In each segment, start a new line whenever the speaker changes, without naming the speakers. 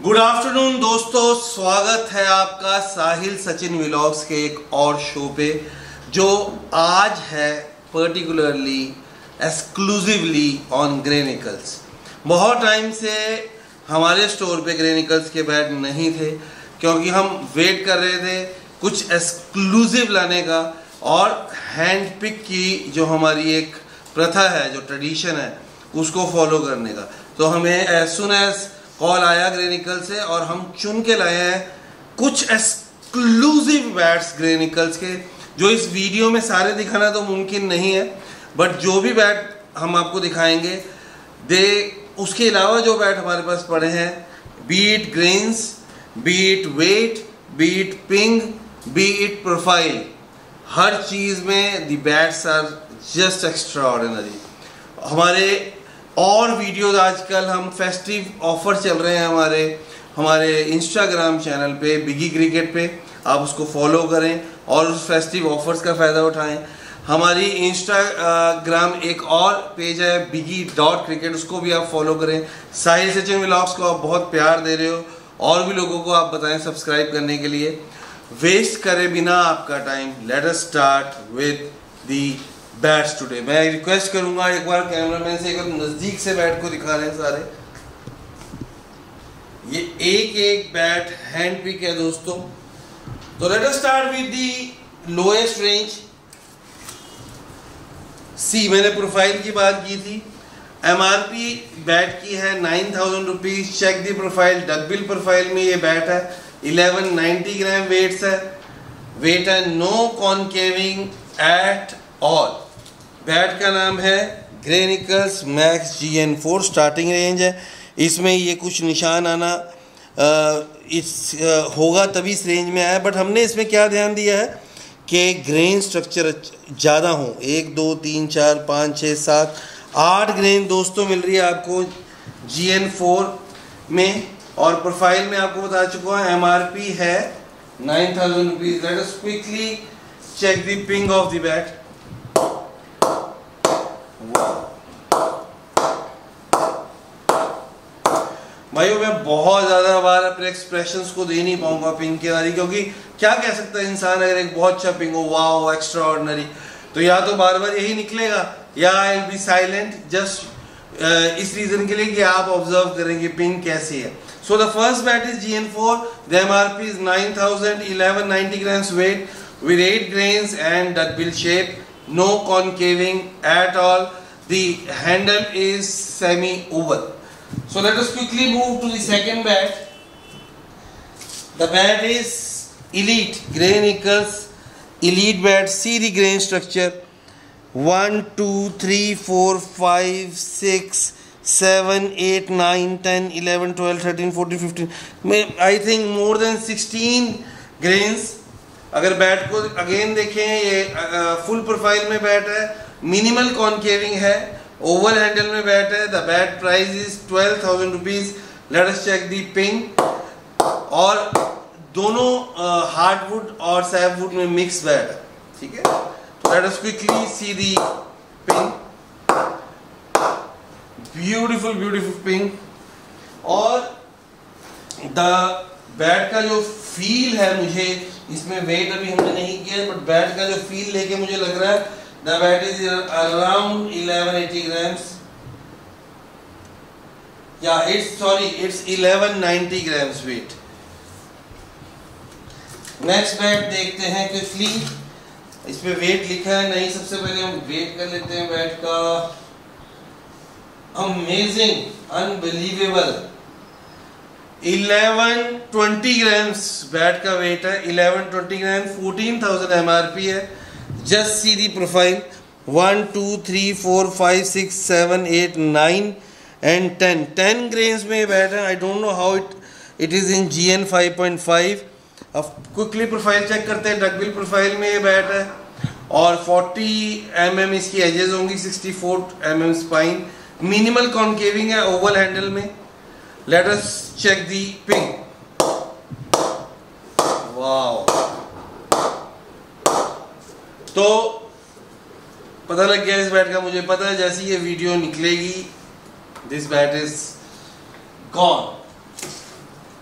Good afternoon दोस्तों, स्वागत है आपका साहिल सचिन व्लॉग्स के एक और शो पे जो आज है पर्टिकुलरली एक्सक्लूसिवली ऑन ग्रेनिकल्स। बहुत टाइम से हमारे स्टोर पे ग्रेनिकल्स के बैट नहीं थे क्योंकि हम वेट कर रहे थे कुछ एक्सक्लूसिव लाने का और हैंड पिक की जो हमारी एक प्रथा है, जो ट्रेडिशन है, उसको फॉलो करने का। तो हमें एज सुन एज कॉल आया ग्रेनिकल से और हम चुन के लाए हैं कुछ एक्सक्लूसिव बैट्स ग्रेनिकल्स के, जो इस वीडियो में सारे दिखाना तो मुमकिन नहीं है, बट जो भी बैट हम आपको दिखाएंगे उसके अलावा जो बैट हमारे पास पड़े हैं, be it grains, be it weight, be it ping, be it profile, हर चीज़ में the bats are just extraordinary. हमारे और वीडियोस आजकल हम फेस्टिव ऑफर चल रहे हैं हमारे इंस्टाग्राम चैनल पे बिगी क्रिकेट पे, आप उसको फॉलो करें और उस फेस्टिव ऑफर्स का फ़ायदा उठाएं। हमारी इंस्टाग्राम एक और पेज है biggy.cricket, उसको भी आप फॉलो करें। साहिल सचिन व्लॉग्स को आप बहुत प्यार दे रहे हो और भी लोगों को आप बताएं सब्सक्राइब करने के लिए। वेस्ट करे बिना आपका time, let us start with the bats today. मैं रिक्वेस्ट करूंगा एक बार कैमरामैन से, एक बार नजदीक से बैट को दिखा रहे हैं सारे। ये एक एक बैट हैंड पिक है दोस्तों। तो let us start with the lowest range. See, मैंने प्रोफाइल की बात की थी। एमआरपी बैट की है 9000 rupees. Check the profile, duckbill profile में ये बैट है। 1190 ग्राम वेट्स है, वेट है, no concaving at all. Bat का नाम है ग्रेनिकल्स मैक्स GN4, स्टार्टिंग रेंज है। इसमें ये कुछ निशान आना होगा तभी इस रेंज में आया, बट हमने इसमें क्या ध्यान दिया है कि ग्रेन स्ट्रक्चर ज़्यादा हो। 1 2 3 4 5 6 7 8 ग्रेन दोस्तों मिल रही है आपको GN4 में, और प्रोफाइल में आपको बता चुका हूँ MRP है 9000 rupees. Let us quickly check the ping of the bat. भाइयों, मैं बहुत ज़्यादा बार अपने एक्सप्रेशंस को दे नहीं पाऊंगा पिंग के बारे, क्योंकि क्या कह सकता है इंसान अगर एक बहुत अच्छा पिंग हो, वाओ एक्स्ट्रा ऑर्डिनरी, तो या तो बार बार यही निकलेगा या I will be silent, just इस रीज़न के लिए कि आप ऑब्जर्व करेंगे पिंग कैसी है। So the first bat is GN4, the MRP is 9000, 1190 grams weight with 8 grains and duckbill shape, no concaving at all. The handle is semi-oval. So let us quickly move to the second bat. The bat is Elite Grainicals Elite bat. See the grain structure: 1 2 3 4 5 6 7 8 9 10 11 12 13 14 15, I think more than 16 grains। अगर bat को again देखें, ये full profile में bat है, minimal concaving है, oval handle में bat है। The bat price is 12000 rupees. Let us check the ping, और दोनों हार्डवुड और सैपवुड में मिक्स बैट है, ठीक है। तो let us quickly see the ping. Beautiful beautiful ping. और द बैट का जो फील है, मुझे इसमें वेट अभी हमने नहीं किया, बट बैट का जो फील लेके मुझे लग रहा है the bat is around 1180 grams. Yeah, it's 1190 grams weight. Next bat देखते हैं क्विकली। इस पे वेट लिखा है नहीं, सबसे पहले हम वेट कर लेते हैं बैट का। अमेजिंग, अनबिलीवेबल, 1120 ग्राम्स बैट का वेट है। 1120 ग्राम, 14000 MRP है। Just see the profile: 1 2 3 4 5 6 7 8 9 and 10 grains में बैट है। I don't know how it is in GN 5.5। अब क्विकली प्रोफाइल चेक करते हैं। डकबिल प्रोफाइल में ये बैट है और 40 mm इसकी एजेस होंगी, 64 mm स्पाइन, मिनिमल कॉनकेविंग है ओवल हैंडल में। Let us check the ping. Wow, तो पता लग गया इस बैट का। मुझे पता है जैसी ये वीडियो निकलेगी, this bat is gone.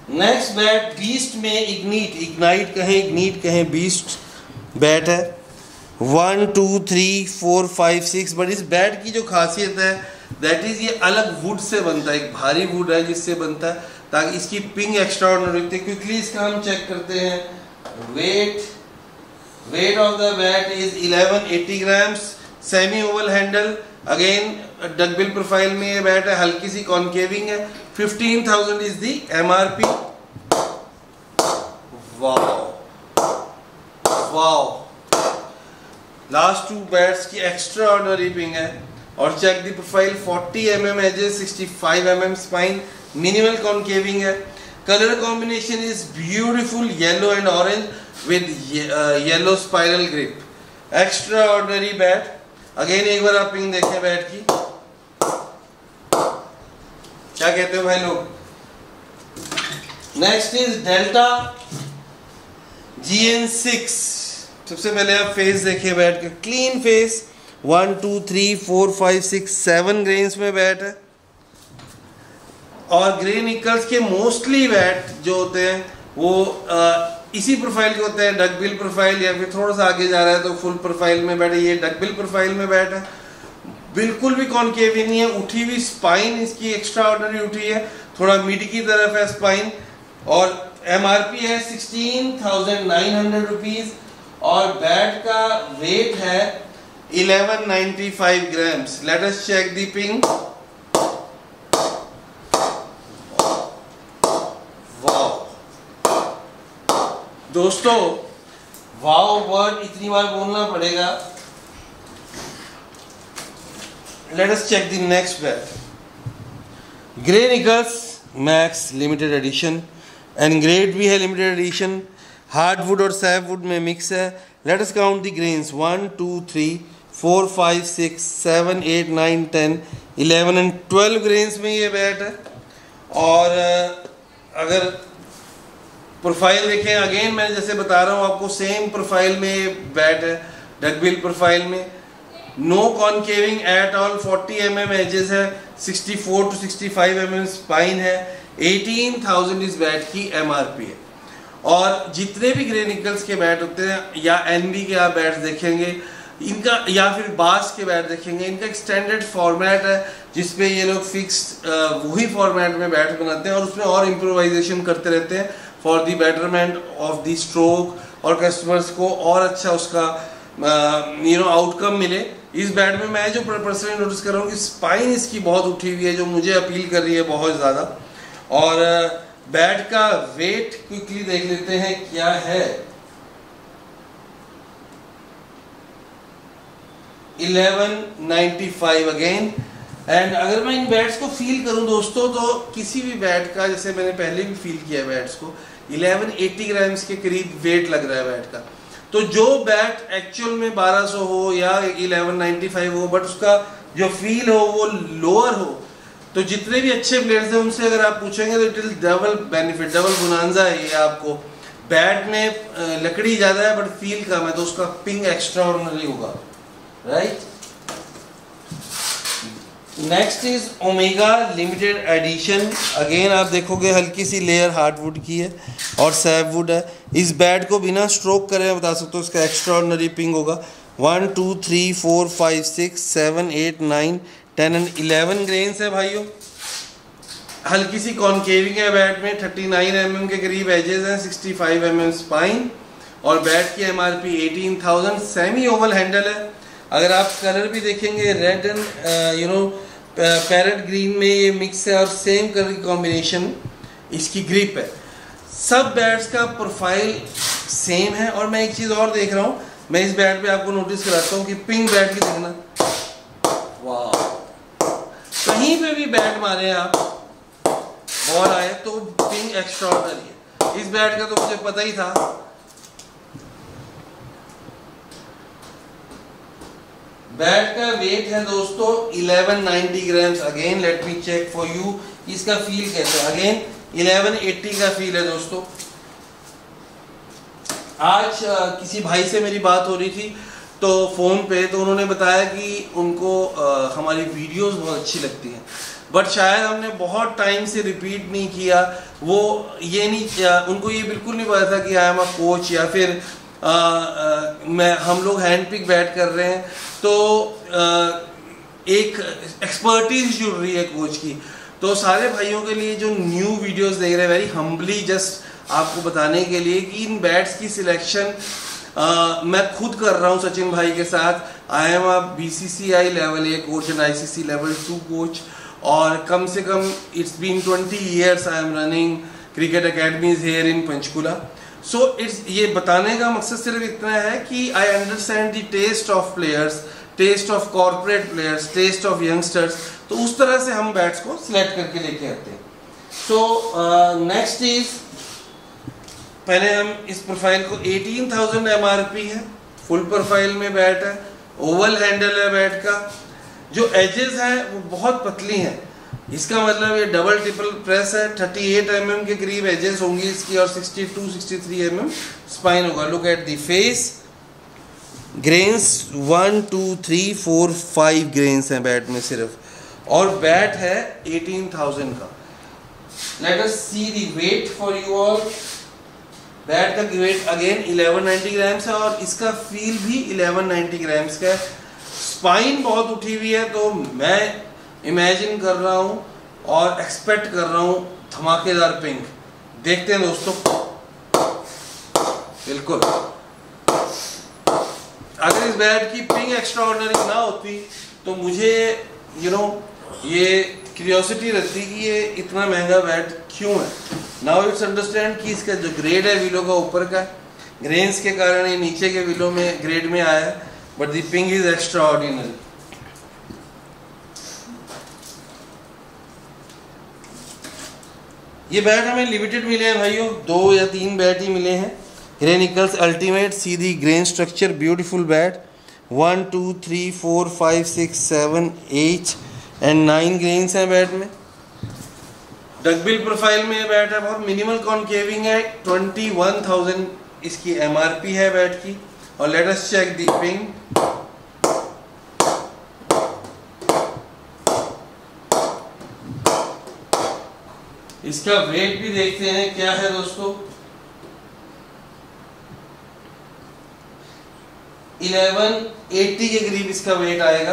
Next bat beast में इग्नाइट कहें बीस्ट बैट है। 1 2 3 4 5 6। बट इस बैट की जो खासियत है दैट इज ये अलग वुड से बनता है, एक भारी वुड है जिससे बनता है ताकि इसकी पिंग एक्स्ट्रा ऑर्डिनरी होती है। क्विकली इसका हम चेक करते हैं। Weight of the bat is 1180 grams. Semi oval handle, again duckbill profile में ये बैट है, हल्की सी कॉन्केविंग है। 15,000 is the MRP। Wow, last two bats की एक्स्ट्रा ऑर्डिनरी पिंग है। और check the profile, 40 mm edges, 65 mm spine, minimal concaving है। Colour combination is beautiful, yellow and orange with yellow spiral grip. Extraordinary bat. Again एक बार आप ping देखें bat की, क्या कहते हो भाई लोग। Next is delta GN6। सबसे पहले आप फेस देखिए बैट का, क्लीन फेस। 1 2 3 4 5 6 7 ग्रेन्स में बैट है। और ग्रे निकल्स के मोस्टली बैट जो होते हैं वो इसी प्रोफाइल के होते हैं, डकबिल प्रोफाइल, या फिर थोड़ा सा आगे जा रहा है तो फुल प्रोफाइल में बैट है। ये डकबिल प्रोफाइल में बैट है, बिल्कुल भी कॉन्केव नहीं है, उठी हुई स्पाइन इसकी एक्स्ट्रा ऑर्डिनरी उठी है, थोड़ा मिड की तरफ है स्पाइन। और MRP है 16,900 रुपीज। और बैट का वेट है 1195 grams. Let us check the ping. दोस्तों वाओ वर्ड इतनी बार बोलना पड़ेगा। Let us check the next bat. Gray Nicolls max limited edition, engraved भी है लिमिटेड एडिशन, हार्डवुड और सैफवुड में मिक्स है। Let us count the grains, 1 2 3 4 5 6 7 8 9 10 11 and 12 grains में ये बैट है। और अगर प्रोफाइल देखें, अगेन मैं जैसे बता रहा हूँ आपको, सेम प्रोफाइल में बैट है, डकबिल प्रोफाइल में, no concaving at all, 40 mm edges है, 64 to 65 mm स्पाइन है। 18,000 इस बैट की MRP है। और जितने भी ग्रे निकल्स के बैट होते हैं या NB के आप बैट्स देखेंगे इनका, या फिर बास के बैट देखेंगे, इनका एक स्टैंडर्ड फॉर्मेट है जिसपे ये लोग फिक्स वही फॉर्मेट में बैट बनाते हैं और उसमें और इम्प्रोवाइजेशन करते रहते हैं for the betterment of the stroke और कस्टमर्स को और अच्छा उसका आउटकम मिले। इस बैट में मैं जो पर्सनली नोटिस कर रहा हूँ कि स्पाइन इसकी बहुत उठी हुई है जो मुझे अपील कर रही है बहुत ज़्यादा। और बैट का वेट क्विकली देख लेते हैं क्या है। 1195 अगेन। एंड अगर मैं इन बैट्स को फील करूं दोस्तों तो किसी भी बैट का, जैसे मैंने पहले भी फील किया बैट्स को, 1180 ग्राम्स के करीब वेट लग रहा है बैट का। तो जो बैट एक्चुअल में 1200 हो या 1195 हो बट उसका जो फील हो वो लोअर हो, तो जितने भी अच्छे प्लेयर्स हैं उनसे अगर आप पूछेंगे तो it is double benefit, double bonanza है ये आपको। बैट में लकड़ी ज़्यादा है बट फील कम है तो उसका पिंग एक्स्ट्रा ऑर्डिनरी होगा, right. Next is omega limited edition. Again आप देखोगे हल्की सी लेयर हार्डवुड की है और सैफवुड है। इस बैट को बिना स्ट्रोक करे बता सकते हो इसका एक्स्ट्रा ऑर्डिनरी पिंग होगा। 1 2 3 4 5 6 7 8 9 10 एंड 11 ग्रेन्स है भाइयों। हल्की सी कॉन्केविंग है बैट में, 39 mm के करीब एजेस हैं, 65 mm स्पाइन। और बैट की MRP 18,000। सेमी ओवल हैंडल है। अगर आप कलर भी देखेंगे रेड एंड पैरेट ग्रीन में ये मिक्स है और सेम कलर की कॉम्बिनेशन इसकी ग्रिप है। सब बैट्स का प्रोफाइल सेम है। और मैं एक चीज़ और देख रहा हूँ, मैं इस बैट पे आपको नोटिस कराता हूँ कि पिंग बैट की देखना, वाह, कहीं पे भी बैट मारे आप बॉल आए तो पिंग एक्स्ट्रा ऑर्डिनरी है। इस बैट का तो मुझे पता ही था। बैट का वेट है दोस्तों 1190 grams. Again let me check for you इसका फील कैसा है। अगेन 1180 का फील है दोस्तों। आज किसी भाई से मेरी बात हो रही थी तो फ़ोन पे, तो उन्होंने बताया कि उनको हमारी वीडियोस बहुत अच्छी लगती हैं। बट शायद हमने बहुत टाइम से रिपीट नहीं किया, वो ये नहीं किया, उनको ये बिल्कुल नहीं पता था कि आई एम अ कोच, या फिर हम लोग हैंड पिक बैट कर रहे हैं तो एक एक्सपर्टीज जुड़ रही है कोच की। तो सारे भाइयों के लिए जो न्यू वीडियोस देख रहे हैं, वेरी हम्बली जस्ट आपको बताने के लिए कि इन बैट्स की सिलेक्शन मैं खुद कर रहा हूँ सचिन भाई के साथ। I am a BCCI level A coach and ICC level 2 coach, और कम से कम it's been 20 years I am running cricket academies here in Panchkula. So it's ये बताने का मकसद सिर्फ इतना है कि I understand the taste of players, taste of corporate players, taste of youngsters, तो उस तरह से हम बैट्स को सिलेक्ट करके लेके आते हैं। सो नेक्स्ट इज, पहले हम इस प्रोफाइल को 18,000 MRP है, फुल प्रोफाइल में बैट है, ओवल हैंडल है बैट का, जो एजेस है वो बहुत पतली हैं, इसका मतलब ये डबल ट्रिपल प्रेस है, 38 mm के करीब एजेस होंगी इसकी, और 62-63 mm स्पाइन होगा। Look at the face, grains 1 2 3 4 5 grains हैं बैट में सिर्फ, और बैट है 18,000 का। Let us see the weight for you all. Bat का वेट अगेन 1190 ग्राम्स है, और इसका फील भी 1190 ग्राम्स का है। स्पाइन बहुत उठी हुई है, तो मैं इमेजिन कर रहा हूँ और एक्सपेक्ट कर रहा हूँ धमाकेदार पिंग। देखते हैं दोस्तों, बिल्कुल अगर इस बैट की पिंग एक्स्ट्राऑर्डिनरी ना होती तो मुझे ये क्यूरियोसिटी रहती कि ये इतना महंगा बैट क्यों है। नाउ इट्स अंडरस्टैंड कि इसका जो ग्रेड है विलो का ऊपर का, ग्रेन्स के कारण ये नीचे के विलो में ग्रेड में आया है, but the ping is extraordinary. ये बैट हमें लिमिटेड मिले हैं भाइयों, 2 या 3 बैट ही मिले हैं। ग्रे निकल्स अल्टीमेट, सीधी grain structure, beautiful bat, 1 2 3 4 5 6 7 8 and 9 grains हैं बैट में। डकबिल प्रोफाइल में बैट है, बहुत मिनिमल कॉन्केविंग है, 21,000 इसकी MRP है बैट की। और let us check the ping. इसका वेट भी देखते हैं क्या है दोस्तों, 1180 के करीब इसका वेट आएगा।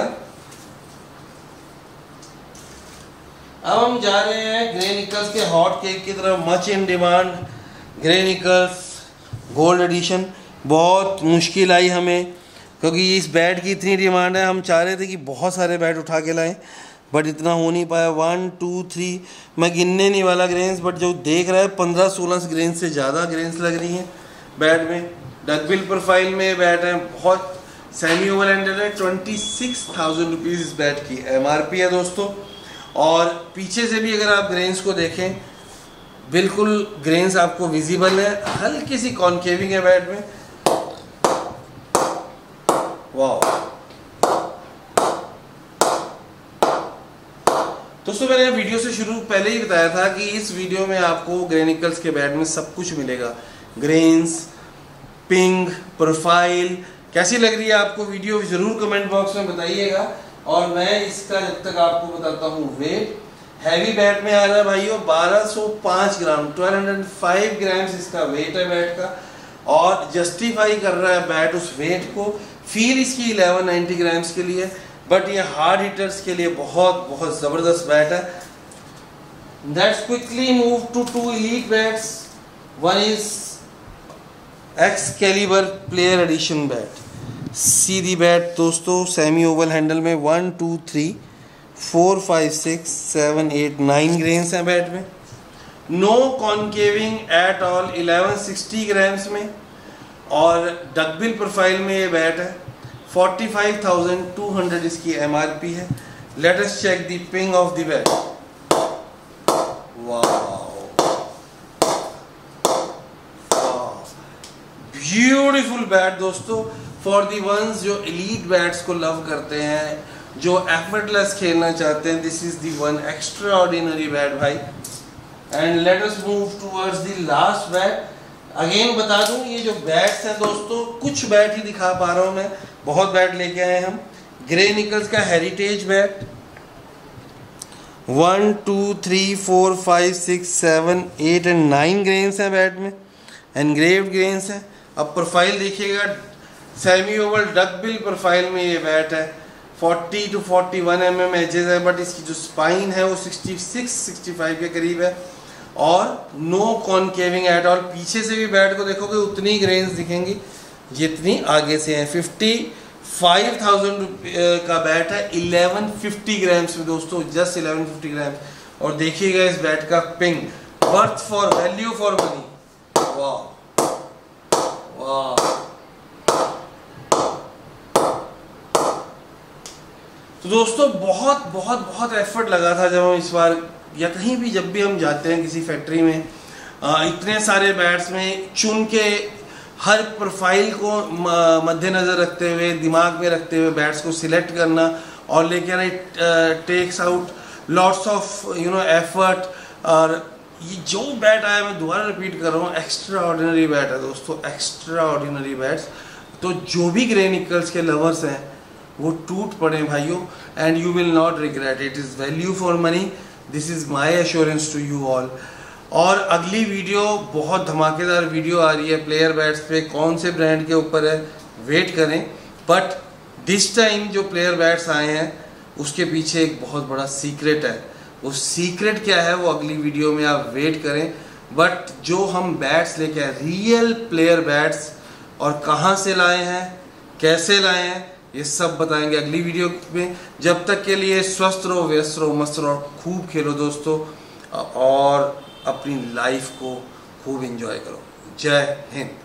अब हम जा रहे हैं ग्रे निकल्स के हॉट केक की तरफ, much in demand Gray Nicolls gold edition. बहुत मुश्किल आई हमें, क्योंकि इस बैट की इतनी डिमांड है, हम चाह रहे थे कि बहुत सारे बैट उठा के लाएं, बट इतना हो नहीं पाया। 1 2 3 मैं गिनने नहीं वाला ग्रेन्स, बट जो देख रहा है 15-16 ग्रेन्स से ज़्यादा ग्रेन्स लग रही हैं बैट में। डकबिल प्रोफाइल में बैट है, बहुत सेमी ओवल हैंडल है, 26,000 रुपीज़ इस बैट की MRP है दोस्तों। और पीछे से भी अगर आप ग्रेन्स को देखें, बिल्कुल ग्रेन्स आपको विजिबल है, हल्की सी कॉन्केविंग है बैट में। वाह दोस्तों, मैंने वीडियो से शुरू पहले ही बताया था कि इस वीडियो में आपको ग्रे निकल्स के बैट में सब कुछ मिलेगा, ग्रेन्स, पिंग, प्रोफाइल। कैसी लग रही है आपको वीडियो ज़रूर कमेंट बॉक्स में बताइएगा। और मैं इसका जब तक आपको बताता हूँ वेट, हैवी बैट में आ रहा है भाइयों 1205 ग्राम, 1205 ग्राम्स इसका वेट है बैट का, और जस्टिफाई कर रहा है बैट उस वेट को। फील इसकी 1190 ग्राम्स के लिए, बट ये हार्ड हिटर्स के लिए बहुत बहुत ज़बरदस्त बैट है। Let's quickly move to 2 elite bats. One is Excalibur player edition bat, सीधी बैट दोस्तों, सेमी ओवल हैंडल में, 1 2 3 4 5 6 7 8 9 ग्रेन्स हैं बैट में। No concaving at all, 1160 grams में, और डकबिल प्रोफाइल में ये बैट है। 45,200 इसकी MRP है। Let us check the ping of the bat. Beautiful bat दोस्तों, फॉर दी वंस जो एलीट बैट्स को लव करते हैं, जो एफर्टलेस खेलना चाहते हैं, this is the one extraordinary bat भाई। And let us move towards the last bat. Again बता दूं, ये जो बैट्स हैं दोस्तों, कुछ बैट ही दिखा पा रहा हूं मैं, बहुत बैट लेके आए हम। ग्रे निकल्स का हेरिटेज बैट, 1 2 3 4 5 6 7 8 एंड 9 ग्रेन्स हैं बैट में, एनग्रेव्ड ग्रेन्स हैं। अब प्रोफाइल देखिएगा, semi oval duck bill profile में ये बैट है। 40 to 41 mm एजेस है, बट इसकी जो स्पाइन है वो 66-65 के करीब है और नो कॉनकेविंग एट ऑल। पीछे से भी बैट को देखोगे उतनी ग्रेन्स दिखेंगी जितनी आगे से हैं। 55,000 का बैट है, 1150 ग्राम्स में दोस्तों, जस्ट 1150 ग्राम्स। और देखिएगा इस बैट का ping, worth for value for money. वाह वाह। तो दोस्तों बहुत बहुत बहुत एफर्ट लगा था जब हम इस बार, या कहीं भी जब भी हम जाते हैं किसी फैक्ट्री में, इतने सारे बैट्स में चुन के हर प्रोफाइल को मद्देनज़र रखते हुए, दिमाग में रखते हुए बैट्स को सिलेक्ट करना और लेकर it takes out lots of effort. और ये जो बैट आया, मैं दोबारा रिपीट कर रहा हूँ, एक्स्ट्रा ऑर्डिनरी बैट है दोस्तों, एक्स्ट्रा ऑर्डिनरी बैट्स। तो जो भी ग्रे निकल्स के लवर्स हैं वो टूट पड़े भाइयों, and you will not regret. It is value for money, this is my assurance to you all. और अगली वीडियो बहुत धमाकेदार वीडियो आ रही है प्लेयर बैट्स पे, कौन से ब्रांड के ऊपर है वेट करें। बट दिस टाइम जो प्लेयर बैट्स आए हैं उसके पीछे एक बहुत बड़ा सीक्रेट है। वो सीक्रेट क्या है वो अगली वीडियो में आप वेट करें। बट जो हम बैट्स लेके आए, रियल प्लेयर बैट्स, और कहाँ से लाए हैं, कैसे लाए हैं, ये सब बताएंगे अगली वीडियो में। जब तक के लिए स्वस्थ रहो, व्यस्त रहो, मस्त रहो, खूब खेलो दोस्तों, और अपनी लाइफ को खूब एंजॉय करो। जय हिंद।